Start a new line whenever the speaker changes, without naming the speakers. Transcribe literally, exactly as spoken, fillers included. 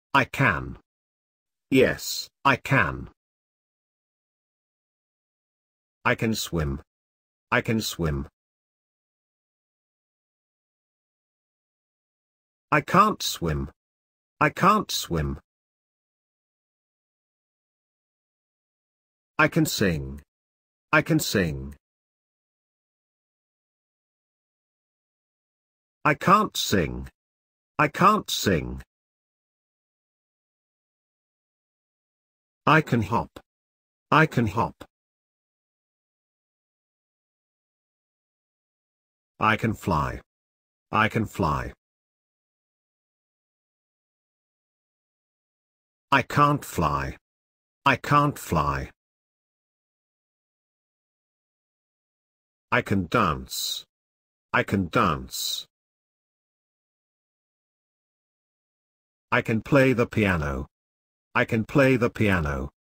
I can. Yes, I can. I can swim. I can swim. I can't swim. I can't swim. I can sing. I can sing. I can't sing. I can't sing. I can hop. I can hop. I can fly. I can fly. I can't fly. I can't fly. I can dance. I can dance. I can play the piano. I can play the piano.